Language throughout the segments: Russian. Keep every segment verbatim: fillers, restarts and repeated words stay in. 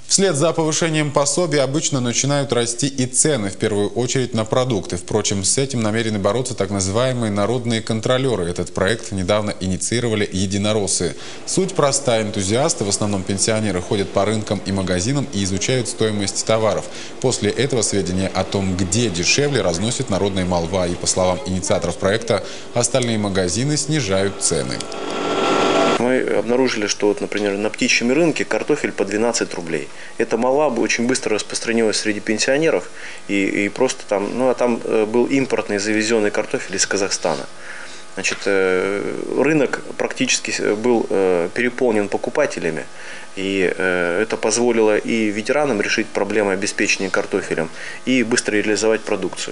Вслед за повышением пособий обычно начинают расти и цены, в первую очередь на продукты. Впрочем, с этим намерены бороться так называемые народные контролеры. Этот проект недавно инициировали единороссы. Суть проста. Энтузиасты, в основном пенсионеры, ходят по рынкам и магазинам и изучают стоимость товаров. После этого сведения о том, где дешевле, разносит народная молва. И, по словам инициаторов проекта, остальные магазины снижают цены. Мы обнаружили, что, вот, например, на птичьем рынке картофель по двенадцать рублей. Эта молва очень быстро распространилась среди пенсионеров, и, и просто там, ну а там был импортный завезенный картофель из Казахстана. Значит, рынок практически был переполнен покупателями, и это позволило и ветеранам решить проблемы обеспечения картофелем, и быстро реализовать продукцию.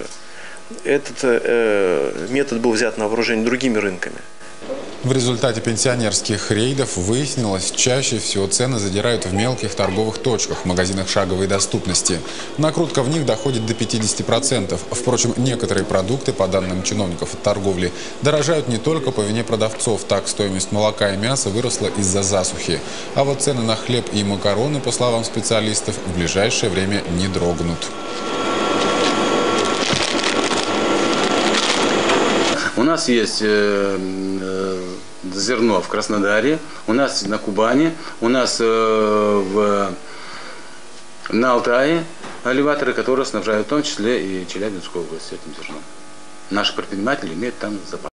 Этот метод был взят на вооружение другими рынками. В результате пенсионерских рейдов выяснилось, чаще всего цены задирают в мелких торговых точках, в магазинах шаговой доступности. Накрутка в них доходит до пятидесяти процентов. Впрочем, некоторые продукты, по данным чиновников от торговли, дорожают не только по вине продавцов. Так, стоимость молока и мяса выросла из-за засухи. А вот цены на хлеб и макароны, по словам специалистов, в ближайшее время не дрогнут. У нас есть э, э, зерно в Краснодаре, у нас на Кубани, у нас э, в, на Алтае элеваторы, которые снабжают в том числе и Челябинскую область этим зерном. Наши предприниматели имеют там запас.